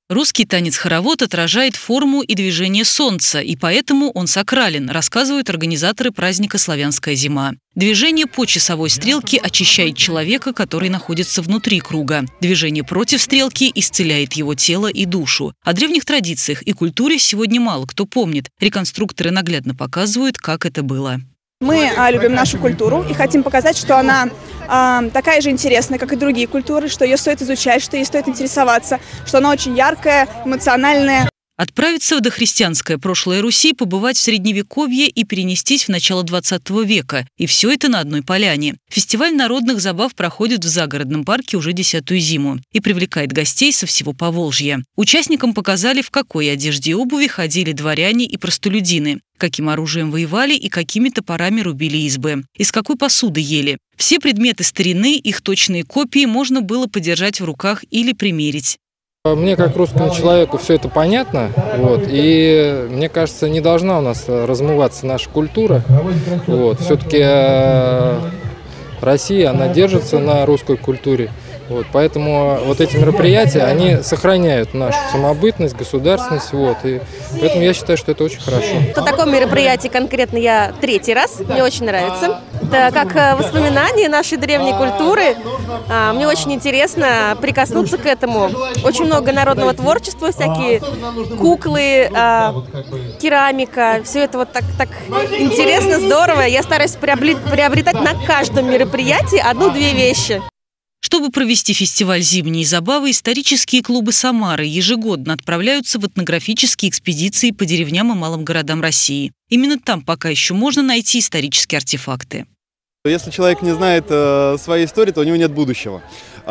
Русский танец-хоровод отражает форму и движение солнца, и поэтому он сакрален, рассказывают организаторы праздника «Славянская зима». Движение по часовой стрелке очищает человека, который находится внутри круга. Движение против стрелки исцеляет его тело и душу. О древних традициях и культуре сегодня мало кто помнит. Реконструкторы наглядно показывают, как это было. Мы любим нашу культуру и хотим показать, что она такая же интересная, как и другие культуры, что ее стоит изучать, что ей стоит интересоваться, что она очень яркая, эмоциональная. Отправиться в дохристианское прошлое Руси, побывать в Средневековье и перенестись в начало 20 века. И все это на одной поляне. Фестиваль народных забав проходит в загородном парке уже 10-ю зиму и привлекает гостей со всего Поволжья. Участникам показали, в какой одежде и обуви ходили дворяне и простолюдины, каким оружием воевали и какими топорами рубили избы, из какой посуды ели. Все предметы старины, их точные копии можно было подержать в руках или примерить. Мне, как русскому человеку, все это понятно, и мне кажется, не должна у нас размываться наша культура. Все-таки Россия, она держится на русской культуре. Поэтому эти мероприятия, они сохраняют нашу самобытность, государственность. И поэтому я считаю, что это очень хорошо. На таком мероприятии конкретно я 3-й раз. Мне очень нравится. Это как воспоминание нашей древней культуры. Мне очень интересно прикоснуться к этому. Очень много народного творчества, всякие куклы, керамика. Все это так интересно, здорово. Я стараюсь приобретать на каждом мероприятии 1-2 вещи. Чтобы провести фестиваль «Зимние забавы», исторические клубы Самары ежегодно отправляются в этнографические экспедиции по деревням и малым городам России. Именно там пока еще можно найти исторические артефакты. Если человек не знает своей истории, то у него нет будущего.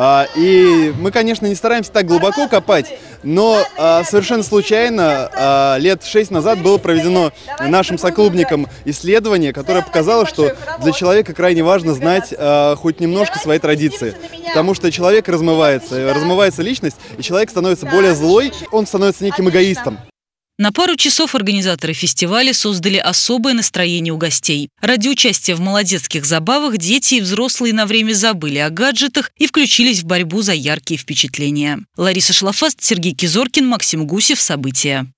И мы, конечно, не стараемся так глубоко копать, но совершенно случайно лет 6 назад было проведено нашим соклубникам исследование, которое показало, что для человека крайне важно знать хоть немножко своей традиции. Потому что человек размывается личность, и человек становится более злой, он становится неким эгоистом. На пару часов организаторы фестиваля создали особое настроение у гостей. Ради участия в молодецких забавах дети и взрослые на время забыли о гаджетах и включились в борьбу за яркие впечатления. Лариса Шлафаст, Сергей Кизоркин, Максим Гусев. События.